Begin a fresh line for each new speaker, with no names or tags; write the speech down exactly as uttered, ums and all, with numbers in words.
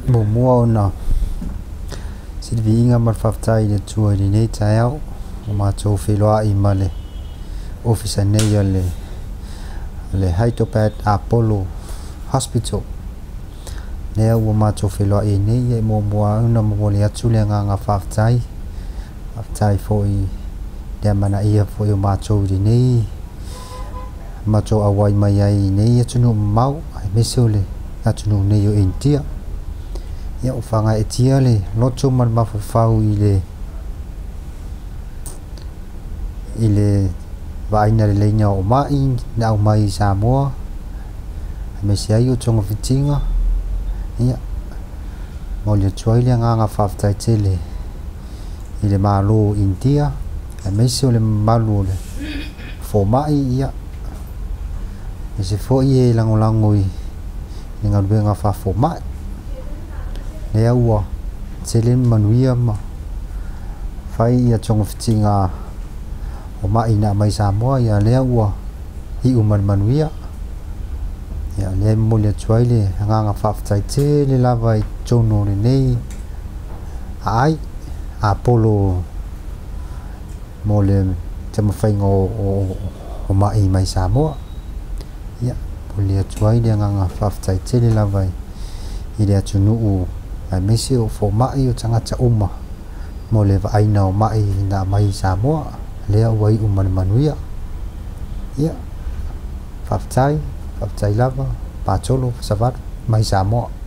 mùa mua nào xin vì ngắm mặt pháp trai để chui đi này cháu mà châu phi loa im mà le office này giờ le le Hyderabad Apollo Hospital nếu mà châu phi loa in này vậy mùa mua nó mùa liệt chui le ngang pháp trai pháp trai phôi để mà na ia phôi mà châu đi này mà châu ở ngoài mà vậy này cho nó máu mấy số le cho nó này yêu in tia ya ufanga etiale locho man mafufau ile ile vaina le nya o mai na mai Samoa me sia yo chongo fitinga ya mo le choi le nga nga faf tai tele ile malo India me sia le malo le fo mai ya me se fo ye lango langoi nga be nga fa fo mai leo selin manuia ma fai ya chong fitinga o mai na mai Samoa ya leo i uman manuia ya le mo le choi le nga nga fa fai che le la vai chono le nei ai Apollo mo le chama fai ngo o mai mai Samoa ya mo le choi le nga nga fa fai che le la vai i le chunu u ai mesio fo mai o changa cha umma mo le vai na mai na mai Samoa le wai umman manuia ya faf chai faf chai lava Patolo Faasavalu mai Samoa